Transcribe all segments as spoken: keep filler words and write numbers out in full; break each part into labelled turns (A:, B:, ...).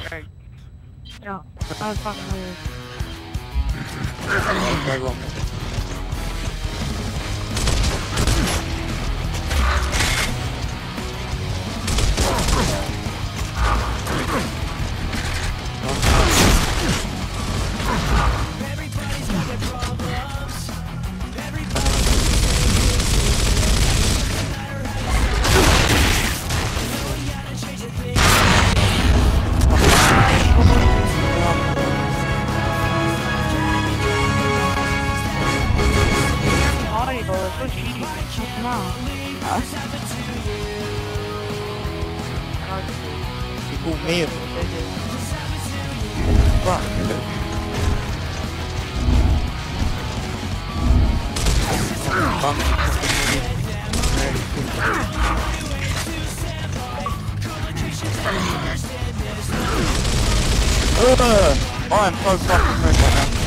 A: Right. No, I was fucking weird.
B: Very wrong.
C: Everybody's got their problems.
B: He called me a fuck. Uh, I am so fucking red right now.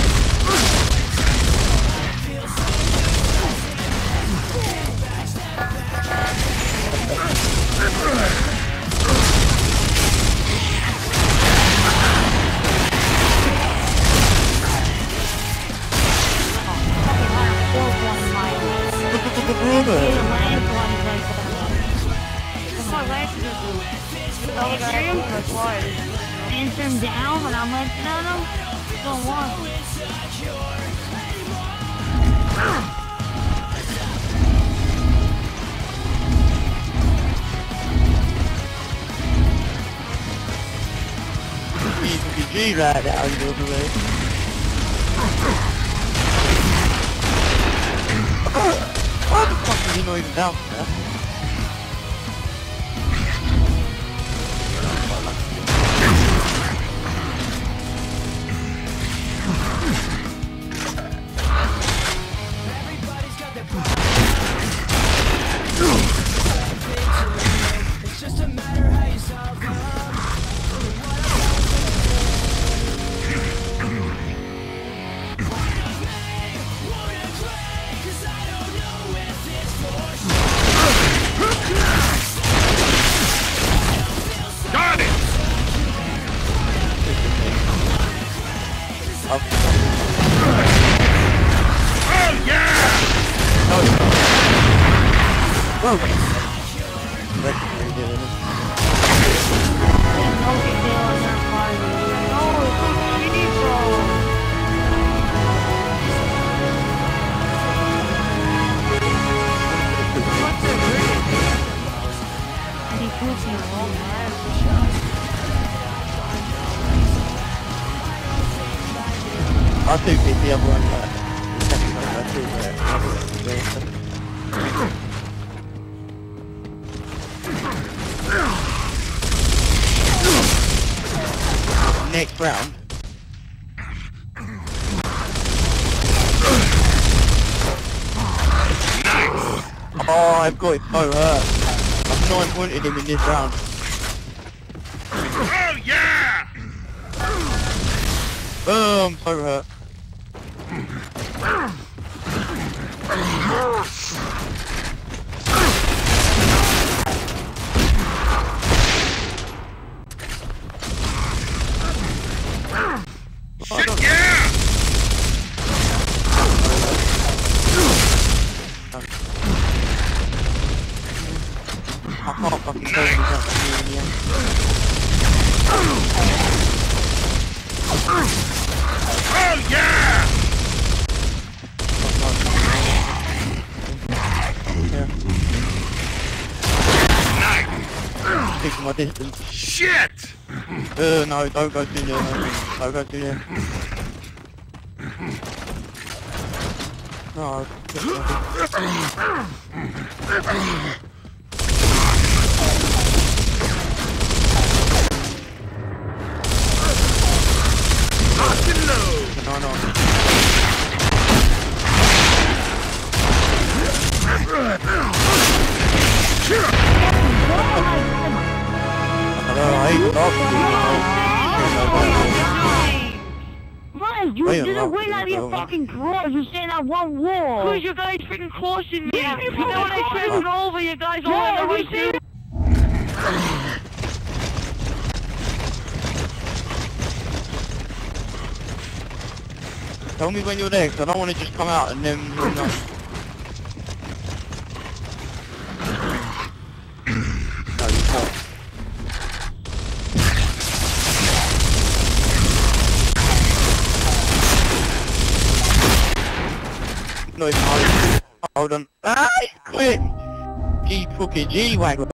A: Answer him down when I'm looking at him? Don't want him.
B: You can G right now, you know the way. Why the fuck is he not even down there?
C: It's just a matter how you solve them.
D: Got it!
B: Oh
D: yeah!
B: Whoa! That's very good, isn't it?
A: No big deal on that part. No, it's a cheat, bro. What's the reason? He puts me all mad.
B: I'll do the other one, but the second one I'll do that. Next round.
D: Nice!
B: Oh, I've got it so hurt. I've nine pointed him in this round.
D: Oh yeah!
B: Oh, I'm so hurt.
D: Shit, yeah!
B: I can't fucking tell you that in the end.
D: Oh yeah!
B: Yeah.
D: Nice!
B: Taking my distance.
D: Shit!
B: Uh, no, don't go through there, no. Don't go through there. No, no, no. I hate
A: Ryan, you didn't win out of your fucking drawers. You're staying on one wall. Because you guys freaking cautioned me. Yeah, you know when I tripped over, you guys all in the right too.
B: Tell me when you're there, because I don't want to just come out and then you're not. No, you can't. No, it's hard. Hold on. Ah, quit! G fucking G-Wagon.